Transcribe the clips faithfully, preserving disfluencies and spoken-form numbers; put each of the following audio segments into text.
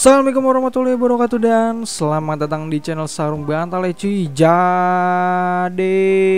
Assalamualaikum warahmatullahi wabarakatuh dan selamat datang di channel Sarung Bantal ya cuy. Jadi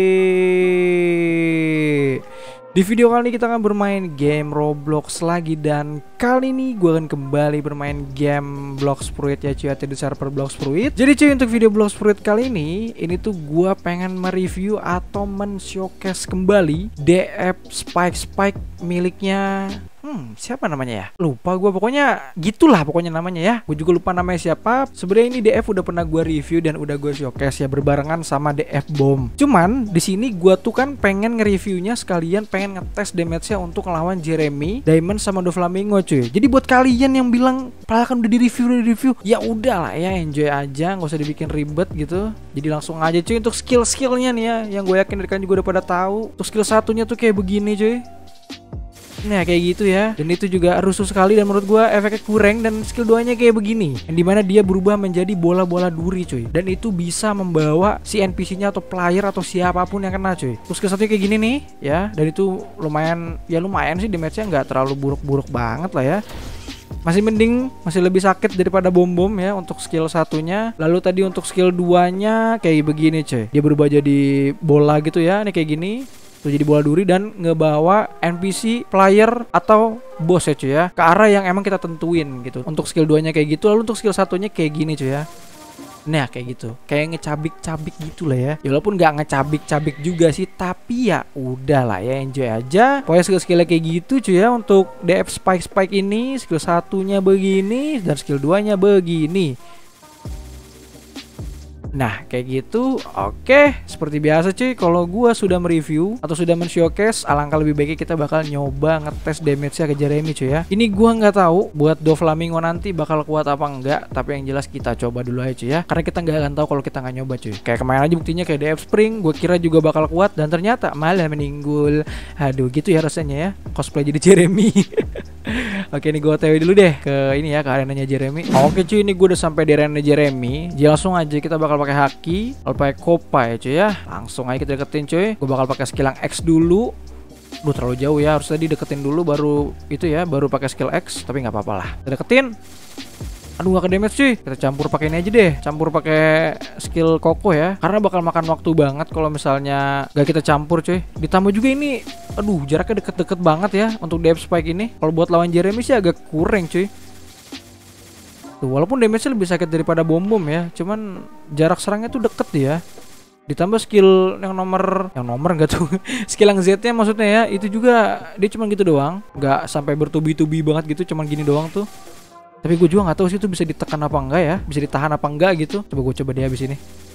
di video kali ini kita akan bermain game Roblox lagi. Dan kali ini gue akan kembali bermain game Blox Fruit ya cuy, atau di server Blox Fruit. Jadi cuy, untuk video Blox Fruit kali ini Ini tuh gue pengen mereview atau men-showcase kembali D F Spike Spike miliknya Hmm, siapa namanya ya? Lupa gue, pokoknya gitulah pokoknya namanya ya. Gue juga lupa namanya siapa. Sebenarnya ini D F udah pernah gue review dan udah gue showcase ya, berbarengan sama D F Bomb. Cuman di sini gue tuh kan pengen nge-reviewnya sekalian pengen ngetes damage-nya untuk ngelawan Jeremy, Diamond sama Doflamingo cuy. Jadi buat kalian yang bilang, "Padahal kan udah di-review, udah di-review." Ya udahlah ya, enjoy aja, nggak usah dibikin ribet gitu. Jadi langsung aja cuy untuk skill-skillnya nih ya, yang gue yakin kalian juga udah pada tahu. Untuk skill satunya tuh kayak begini cuy. Nah kayak gitu ya. Dan itu juga rusuh sekali dan menurut gue efeknya kurang. Dan skill duanya kayak begini, yang dimana dia berubah menjadi bola-bola duri cuy. Dan itu bisa membawa si N P C-nya atau player atau siapapun yang kena cuy. Terus skill satunya kayak gini nih ya. Dan itu lumayan, ya lumayan sih damage-nya, nggak terlalu buruk-buruk banget lah ya. Masih mending, masih lebih sakit daripada bom-bom ya untuk skill satunya. Lalu tadi untuk skill duanya kayak begini cuy. Dia berubah jadi bola gitu ya. Ini kayak gini tuh, jadi bola duri dan ngebawa N P C, player atau boss ya cuy ya, ke arah yang emang kita tentuin gitu. Untuk skill duanya kayak gitu. Lalu untuk skill satunya kayak gini cuy ya. Nah kayak gitu, kayak ngecabik-cabik gitu lah ya. Ya walaupun nggak ngecabik-cabik juga sih, tapi ya udah lah ya, enjoy aja. Pokoknya skill-skillnya kayak gitu cuy ya. Untuk D F Spike Spike ini skill satunya begini dan skill duanya begini. Nah kayak gitu. Oke, seperti biasa cuy, kalau gua sudah mereview atau sudah men-showcase, alangkah lebih baiknya kita bakal nyoba ngetes damage-nya ke Jeremy cuy ya. Ini gua nggak tahu buat Doflamingo nanti bakal kuat apa enggak, tapi yang jelas kita coba dulu aja cuy ya, karena kita nggak akan tahu kalau kita nggak nyoba cuy. Kayak kemarin aja buktinya kayak D F Spring, gue kira juga bakal kuat dan ternyata malah meninggul. Aduh gitu ya rasanya ya, cosplay jadi Jeremy. Oke, ini gue O T W dulu deh ke ini ya, ke arenanya Jeremy. Oke cuy, ini gue udah sampai di arena Jeremy. Jadi langsung aja kita bakal pakai haki, lalu pakai kopa ya cuy ya. Langsung aja kita deketin cuy. Gue bakal pakai skill yang X dulu. Duh terlalu jauh ya, harus tadi deketin dulu baru itu ya, baru pakai skill X. Tapi nggak apa-apa lah, kita deketin. Aduh gak ke damage cuy. Kita campur pakai ini aja deh, campur pakai skill Koko ya, karena bakal makan waktu banget kalau misalnya gak kita campur cuy. Ditambah juga ini, aduh jaraknya deket-deket banget ya untuk D F Spike ini. Kalau buat lawan Jeremy sih agak kurang cuy. Tuh, walaupun damage-nya lebih sakit daripada bom-bom ya, cuman jarak serangnya tuh deket ya. Ditambah skill yang nomor, yang nomor enggak tuh, skill yang Z-nya maksudnya ya, itu juga dia cuman gitu doang, nggak sampai bertubi-tubi banget gitu, cuman gini doang tuh. Tapi gue juga nggak tahu sih itu bisa ditekan apa enggak ya, bisa ditahan apa enggak gitu. Coba gue coba deh habis ini.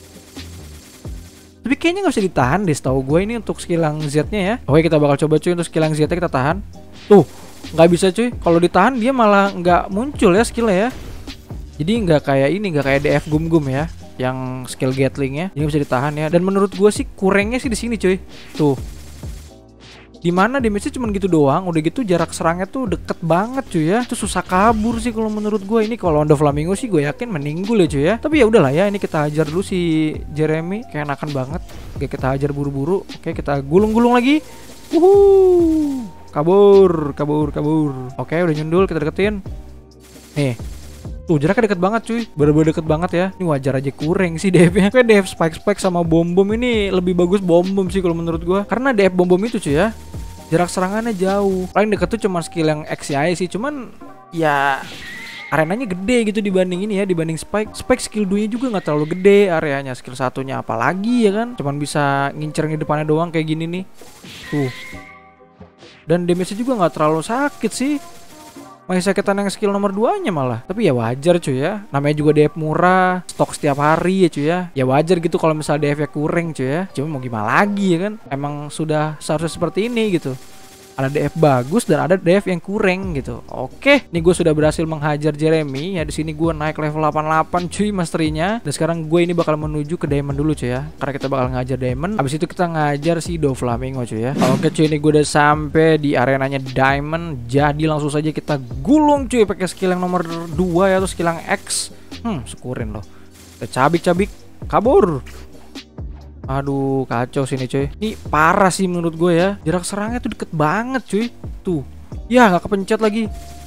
Tapi kayaknya nggak bisa ditahan deh, setahu gue ini untuk skill yang Z-nya ya. Oke, kita bakal coba cuy untuk skill yang Z-nya kita tahan. Tuh, nggak bisa cuy. Kalau ditahan dia malah nggak muncul ya skillnya ya. Jadi nggak kayak ini, nggak kayak D F Gum Gum ya, yang skill Gatlingnya ini bisa ditahan ya. Dan menurut gue sih kurangnya sih di sini cuy. Tuh. Dimana damage-nya cuma gitu doang, udah gitu jarak serangnya tuh deket banget cuy ya. Itu susah kabur sih kalau menurut gue. Ini kalau Doflamingo sih gue yakin meninggul ya cuy ya. Tapi ya udahlah ya, ini kita hajar dulu si Jeremy, kayak enakan banget. Oke, kita hajar buru-buru. Oke, kita gulung-gulung lagi. Wuhuu. Kabur, kabur, kabur. Oke, udah nyundul, kita deketin. Nih. Tuh jaraknya deket banget cuy, bener-bener deket banget ya. Ini wajar aja kurang sih D F-nya. Kayak D F Spike Spike sama bom-bom ini lebih bagus bom-bom sih kalau menurut gua. Karena D F bom-bom itu cuy ya, jarak serangannya jauh. Paling deket tuh cuma skill yang X I sih, cuman ya arenanya gede gitu dibanding ini ya, dibanding Spike. Spike skill dua-nya juga nggak terlalu gede areanya, skill satunya apalagi ya kan, cuman bisa ngincer di depannya doang kayak gini nih. Tuh. Dan damage-nya juga nggak terlalu sakit sih. Masih sakitan yang skill nomor dua nya malah. Tapi ya wajar cuy ya, namanya juga D F murah, stok setiap hari ya cuy ya. Ya wajar gitu kalau misalnya D F-nya kurang cuy ya. Cuma mau gimana lagi ya kan, emang sudah seharusnya seperti ini gitu. Ada D F bagus dan ada D F yang kurang gitu. Oke, nih gue sudah berhasil menghajar Jeremy ya. Di sini gue naik level delapan puluh delapan cuy masterinya. Dan sekarang gue ini bakal menuju ke Diamond dulu cuy ya, karena kita bakal ngajar Diamond. Habis itu kita ngajar si Doflamingo cuy ya. Oke cuy, ini gue udah sampai di arenanya Diamond. Jadi langsung saja kita gulung cuy pakai skill yang nomor dua ya, atau skill yang X. Hmm, syukurin loh. Kita cabik-cabik, kabur. Aduh kacau sini cuy. Ini parah sih menurut gue ya, jarak serangnya tuh deket banget cuy. Tuh. Ya gak kepencet lagi.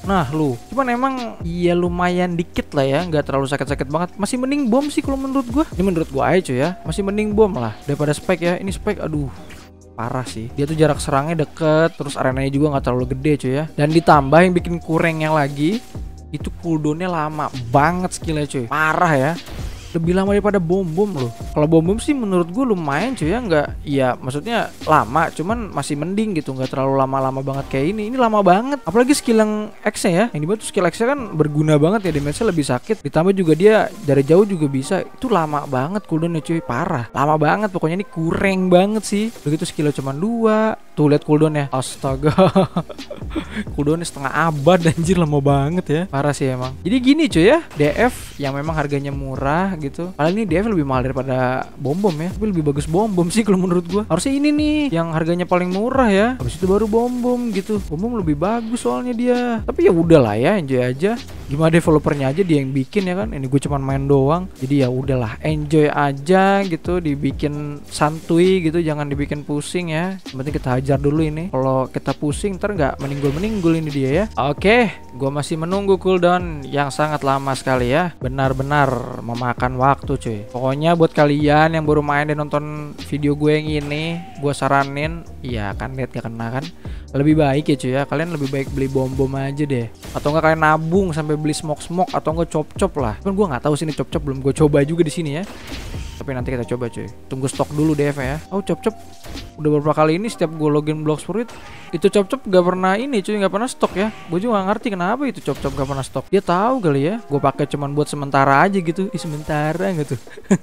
Nah lu, cuman emang iya lumayan dikit lah ya, nggak terlalu sakit-sakit banget. Masih mending bom sih kalau menurut gua. Ini menurut gua aja cuy ya, masih mending bom lah daripada spike ya. Ini spike aduh parah sih. Dia tuh jarak serangnya deket, terus arenanya juga nggak terlalu gede cuy ya. Dan ditambah yang bikin kurangnya lagi, itu cooldownnya lama banget skillnya cuy. Parah ya. Lebih lama daripada bom-bom loh. Kalau bom-bom sih menurut gue lumayan cuy ya, nggak ya maksudnya lama, cuman masih mending gitu, nggak terlalu lama-lama banget kayak ini. Ini lama banget. Apalagi skill yang X-nya ya. Yang dibuat tuh skill X-nya kan berguna banget ya, damage-nya lebih sakit. Ditambah juga dia dari jauh juga bisa. Itu lama banget cooldownnya cuy, parah. Lama banget pokoknya, ini kurang banget sih. Begitu skillnya cuma dua. Tuh lihat cooldownnya. Astaga. Cooldownnya setengah abad anjir, lama banget ya. Parah sih emang. Jadi gini cuy ya, D F yang memang harganya murah gitu. Padahal ini D F lebih mahal daripada bom-bom ya. Tapi lebih bagus bom-bom sih kalau menurut gua. Harusnya ini nih yang harganya paling murah ya. Habis itu baru bom-bom gitu. Bom-bom lebih bagus soalnya dia. Tapi ya udahlah ya, enjoy aja. Gimana developernya aja dia yang bikin ya kan. Ini gue cuman main doang. Jadi ya udahlah, enjoy aja gitu, dibikin santuy gitu, jangan dibikin pusing ya. Yang penting kita hajar dulu ini. Kalau kita pusing ntar nggak meninggul-meninggul ini dia ya. Oke, gua masih menunggu cooldown yang sangat lama sekali ya. Benar-benar memakan waktu cuy. Pokoknya buat kalian yang baru main dan nonton video gue yang ini, gue saranin, ya kan lihat gak kena kan, lebih baik ya cuy ya, kalian lebih baik beli bom-bom aja deh, atau enggak kalian nabung sampai beli smoke-smoke, atau enggak cop-cop lah. Kan gue nggak tahu sini cop-cop, belum gue coba juga di sini ya. Tapi nanti kita coba cuy. Tunggu stok dulu D F ya. Oh cop-cop udah beberapa kali ini setiap gue login Bloxburg itu cop-cop gak pernah ini cuy, gak pernah stok ya. Gue juga gak ngerti kenapa itu cop-cop gak pernah stok. Dia tahu kali ya. Gue pakai cuman buat sementara aja gitu. Ih sementara gitu.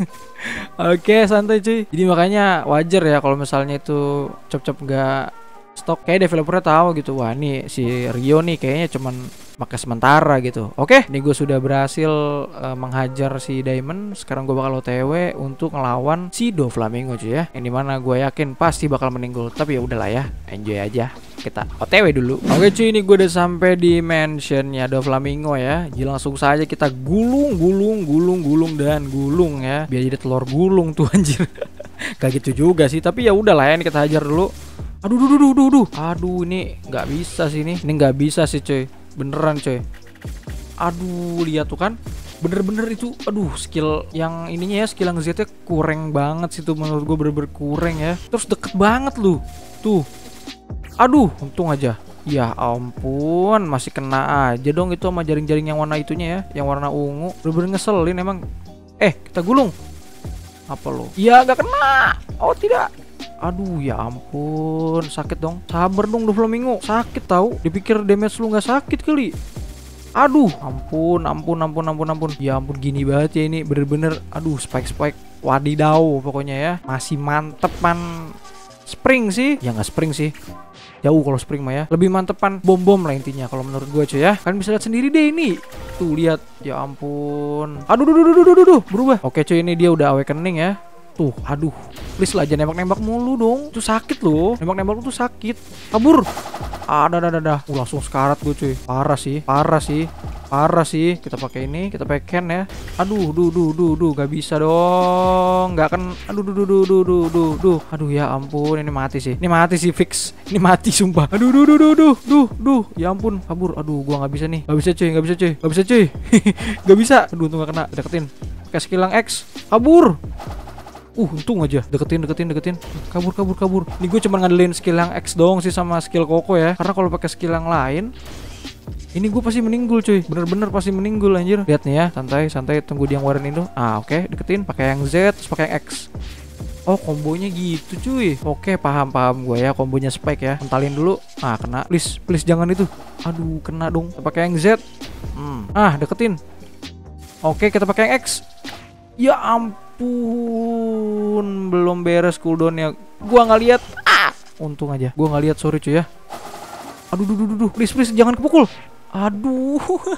Oke santai cuy. Jadi makanya wajar ya kalau misalnya itu cop-cop gak stok. Kayak developernya tahu gitu. Wah nih si Rio nih kayaknya cuman pakai sementara gitu. Oke, ini gue sudah berhasil uh, menghajar si Diamond. Sekarang gue bakal O T W untuk ngelawan si Doflamingo cuy ya. Yang dimana gue yakin pasti bakal meninggal. Tapi ya udahlah ya, enjoy aja. Kita O T W dulu. Oke cuy, ini gue udah sampai di mansionnya Doflamingo ya. Jadi langsung saja kita gulung, gulung, gulung, gulung dan gulung ya. Biar jadi telur gulung tuh anjir. Gak gitu juga sih. Tapi ya udahlah ya, ini kita hajar dulu. Aduh, duh, duh, duh, duh. Aduh, ini nggak bisa sih ini. Ini nggak bisa sih cuy. Beneran coy. Aduh lihat tuh kan, bener-bener itu. Aduh skill yang ininya ya, skill yang Z-nya kurang banget sih tuh menurut gue, bener-bener kurang ya. Terus deket banget lu tuh. Aduh untung aja. Ya ampun, masih kena aja dong itu sama jaring-jaring yang warna itunya ya, yang warna ungu. Bener-bener ngeselin emang. Eh kita gulung. Apa lo? Iya gak kena. Oh tidak. Aduh ya ampun, sakit dong. Sabar dong Doflamingo, sakit tahu. Dipikir damage lu nggak sakit kali. Aduh, ampun, ampun, ampun, ampun, ampun. Ya ampun, gini banget ya ini, bener-bener. Aduh, spike-spike, wadidaw pokoknya ya. Masih mantepan spring sih. Ya nggak spring sih, jauh kalau spring mah ya. Lebih mantepan bom-bom lah intinya kalau menurut gue cuy ya. Kan bisa lihat sendiri deh ini. Tuh lihat, ya ampun. Aduh, duh, duh, duh, duh, duh, duh, berubah. Oke cuy, ini dia udah awakening ya. Tuh, aduh, please lah jangan nembak-nembak mulu dong. Itu sakit loh, nembak-nembak itu sakit. Kabur. Ada, ada, ada. Uh, langsung sekarat gue cuy. Parah sih, parah sih, parah sih. Kita pakai ini, kita pakai Ken ya. Aduh, duh, duh, duh, duh, gak bisa dong. Gak kan. Aduh, duh, duh, duh, duh, duh, duh, duh. Aduh ya ampun, ini mati sih. Ini mati sih fix. Ini mati sumpah. Aduh, duh, duh, duh, duh, duh, duh. Ya ampun, kabur. Aduh, gua nggak bisa nih. Gak bisa cuy, gak bisa cuy, gak bisa cuy. Gak bisa. Aduh, untung gak kena. Deketin. Pakai skill yang X. Kabur. Uh, untung aja. Deketin, deketin, deketin. Kabur, kabur, kabur. Ini gue cuma ngandelin skill yang X doang sih sama skill Koko ya. Karena kalau pakai skill yang lain, ini gue pasti meninggal cuy. Bener-bener pasti meninggal anjir. Lihat nih ya, santai, santai. Tunggu dia ngeluarin itu. Ah, oke, okay. Deketin. Pakai yang Z, terus pakai yang X. Oh, kombonya gitu cuy. Oke, okay, paham, paham gue ya. Kombonya spike ya. Mentalin dulu. Ah, kena. Please, please jangan itu. Aduh, kena dong. Kita pakai yang Z. Hmm. Ah, deketin. Oke, okay, kita pakai yang X. Ya ampun, belum beres cooldownnya. Gua nggak lihat. Ah, untung aja. Gua nggak lihat, sorry cuy ya. Aduh, duh, duh, duh, please, please, jangan kepukul. Aduh,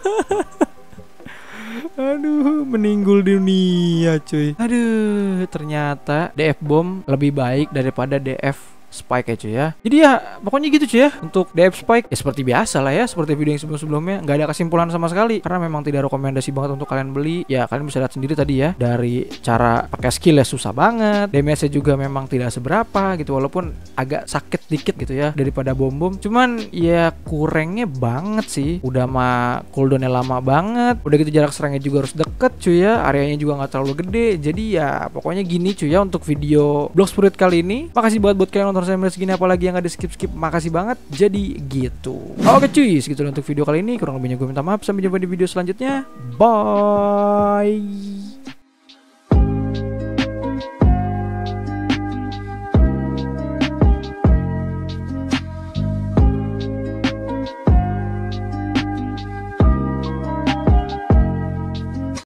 aduh, meninggal dunia cuy. Aduh, ternyata D F bomb lebih baik daripada D F spike ya cuy ya. Jadi ya pokoknya gitu cuy ya untuk D F spike ya seperti biasa lah ya, seperti video yang sebelum-sebelumnya, nggak ada kesimpulan sama sekali karena memang tidak rekomendasi banget untuk kalian beli. Ya kalian bisa lihat sendiri tadi ya, dari cara pakai skill ya susah banget, damage-nya juga memang tidak seberapa gitu, walaupun agak sakit dikit gitu ya daripada bom-bom. Cuman ya kurangnya banget sih, udah mah cooldownnya lama banget, udah gitu jarak serangnya juga harus deket cuy ya, areanya juga nggak terlalu gede. Jadi ya pokoknya gini cuy ya untuk video Blox Fruit kali ini. Makasih buat buat kalian nonton sampai segini, apalagi yang nggak di skip-skip, makasih banget. Jadi gitu. Oke cuy, segitu untuk video kali ini. Kurang lebihnya gue minta maaf. Sampai jumpa di video selanjutnya. Bye.